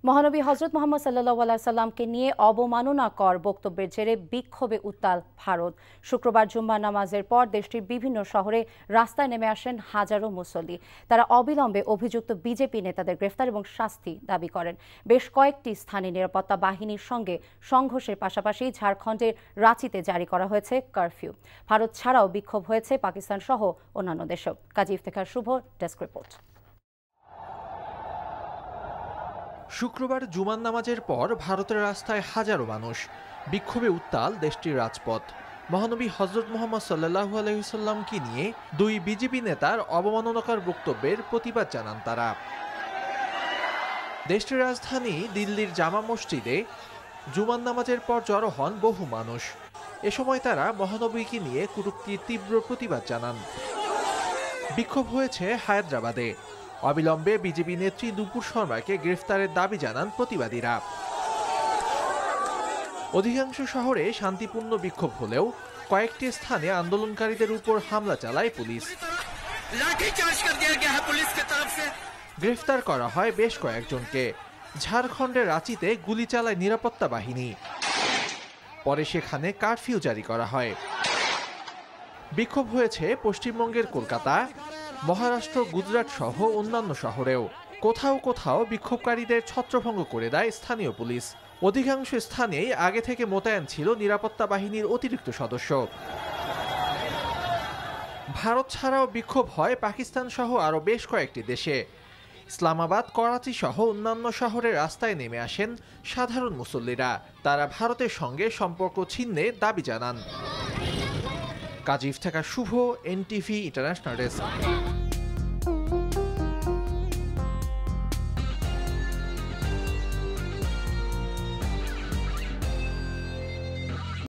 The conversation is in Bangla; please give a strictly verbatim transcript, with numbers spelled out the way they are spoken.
মহানবী হজরত মোহাম্মদ সাল্লাল্লাহু আলাইহি সাল্লামকে নিয়ে অবমাননাকর বক্তব্যের জেরে বিক্ষোভে উত্তাল ভারত। শুক্রবার জুম্মার নামাজের পর দেশটির বিভিন্ন শহরে রাস্তায় নেমে আসেন হাজারো মুসল্লি। তারা অবিলম্বে অভিযুক্ত বিজেপি নেতাদের গ্রেফতার এবং শাস্তি দাবি করেন। বেশ কয়েকটি স্থানে নিরাপত্তা বাহিনীর সঙ্গে সংঘর্ষের পাশাপাশি ঝাড়খণ্ডের রাঁচিতে জারি করা হয়েছে কারফিউ। ভারত ছাড়াও বিক্ষোভ হয়েছে পাকিস্তান সহ অন্যান্য দেশেও। Kazi Iftekhar Shuvo, desk report. শুক্রবার জুমার নামাজের পর ভারতের রাস্তায় হাজারো মানুষ, বিক্ষোভে উত্তাল দেশটির রাজপথ। মহানবী হজরত মোহাম্মদ সাল্লাল্লাহু আলাইহি সাল্লামকে নিয়ে দুই বিজেপি নেতার অবমাননাকর বক্তব্যের প্রতিবাদ জানান তারা। দেশটির রাজধানী দিল্লির জামা মসজিদে জুমার নামাজের পর জড়ো হন বহু মানুষ। এ সময় তারা মহানবীকে নিয়ে কটূক্তির তীব্র প্রতিবাদ জানান। বিক্ষোভ হয়েছে হায়দ্রাবাদে। অবিলম্বে বিজেপি নেত্রী নুপুর শর্মাকে গ্রেফতারের দাবি জানান প্রতিবাদীরা। অধিকাংশ শহরে শান্তিপূর্ণ বিক্ষোভ হলেও কয়েকটি স্থানে আন্দোলনকারীদের উপর হামলা চালায় পুলিশ। গ্রেফতার করা হয় বেশ কয়েকজনকে। ঝাড়খণ্ডের রাঁচিতে গুলি চালায় নিরাপত্তা বাহিনী। পরে সেখানে কারফিউ জারি করা হয়। বিক্ষোভ হয়েছে পশ্চিমবঙ্গের কলকাতা, মহারাষ্ট্র, গুজরাট সহ অন্যান্য শহরেও। কোথাও কোথাও বিক্ষোভকারীদের ছত্রভঙ্গ করে দেয় স্থানীয় পুলিশ। অধিকাংশ স্থানেই আগে থেকে মোতায়েন ছিল নিরাপত্তা বাহিনীর অতিরিক্ত সদস্য। ভারত ছাড়াও বিক্ষোভ হয় পাকিস্তান সহ আরও বেশ কয়েকটি দেশে। ইসলামাবাদ, করাচি সহ অন্যান্য শহরের রাস্তায় নেমে আসেন সাধারণ মুসল্লিরা। তারা ভারতের সঙ্গে সম্পর্ক ছিন্নের দাবি জানান। Kazi Iftekhar Shuvo, NTV international desk.